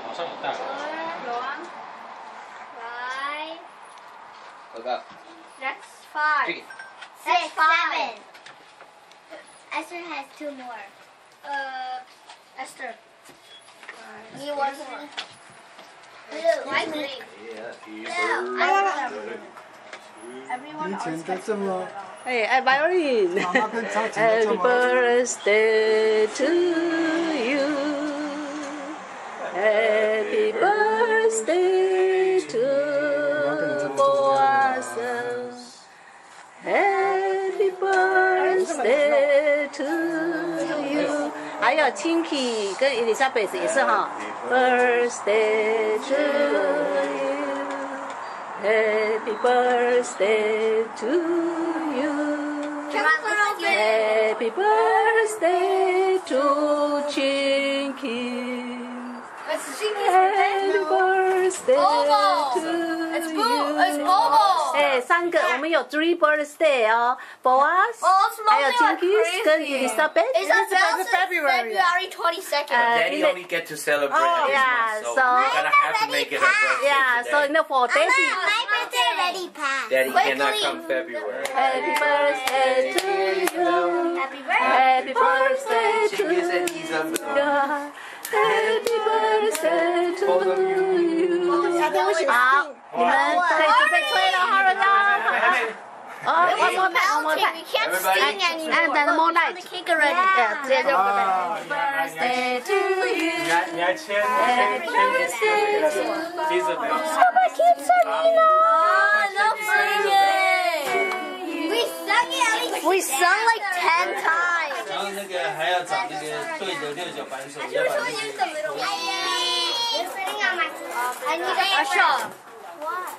好像有带。 有啊。 Five. Okay. That's five. That's seven. Esther has two more. Esther. You want one? Blue. I green. Everyone always gets one. Hey, I violin. Happy birthday to you. Happy birthday to Boaz. Happy birthday to you. 还有 Chenghiz 跟 Isabelle 也是哈。Birthday to you. Happy birthday to you. Happy birthday to Chenghiz. Happy birthday to you. 哎，三个，我们有 three birthday 哦 ，Boaz， 还有 Chenghiz 跟 Isabelle。 Isabelle's February 22nd. Daddy only get to celebrate this month, so we're gonna have to make it her birthday. Yeah, so in the for Daddy. My birthday already passed. Daddy cannot come February. Happy birthday to you. Happy birthday. Happy birthday to Chenghiz you. and Isabelle. Happy birthday to you. 好，你们可以准备吹了，哈喽啦。哦，one more time. We can't sing anymore. And then more light. The cake already. 直接就 Happy birthday to you. 你还签 Happy birthday to you. Isabelle。 Somebody keep singing. No singing. We sung like 10 times. 然后那个还要找那个对的六角扳手，要不然就是。 You're sitting on my. I need a shot. What?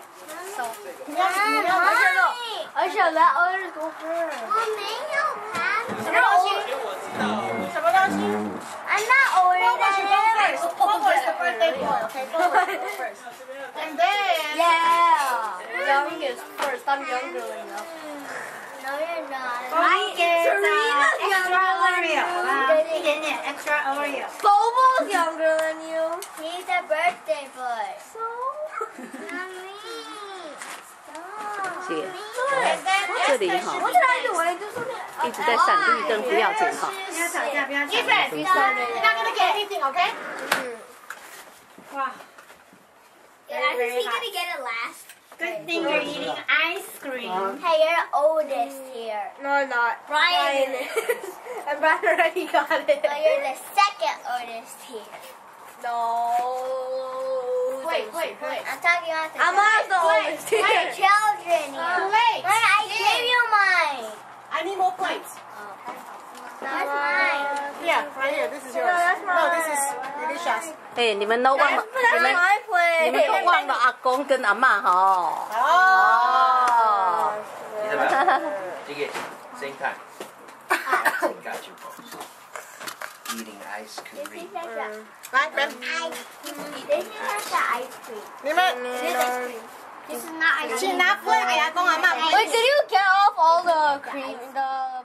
Usher, let others go first. 我没有盘。什么东西？ 什么东西 I'm not ordering that. Bobo is the birthday boy, okay? Bobo is the first. And then... Yeah. Youngest first. I'm younger than you. No, you're not. Serena's extra Oreo. 一点点 extra Oreo. Bobo's younger than you. He's a birthday boy. So? Mommy. 谢谢。这里哈，一直在闪绿灯，不要紧哈。 不要吵架，不要吵架。You're not gonna get anything, okay? Wow. I think he's gonna get it last. Good thing you're eating ice cream. Hey, you're the oldest here. No, I'm not. Brian is. And Brian already got it. But you're the second oldest here. No. Wait. I'm talking about the I'm not the oldest here. We're children here. Wait. I gave you mine. I need more plates. That's mine. Yeah, right here. This is yours. No, this is Elisha's. 哎，你们都忘了，你们都忘了阿公跟阿嬷哈。哦。 Isabelle, take it. Same time. Got you, folks. Eating ice cream. This is like the Right, ice cream. This is like the ice cream. 你们 This is ice cream. This is not ice 去 cream. 拿杯给阿公阿嬷。 Wait, did you get off all the cream? The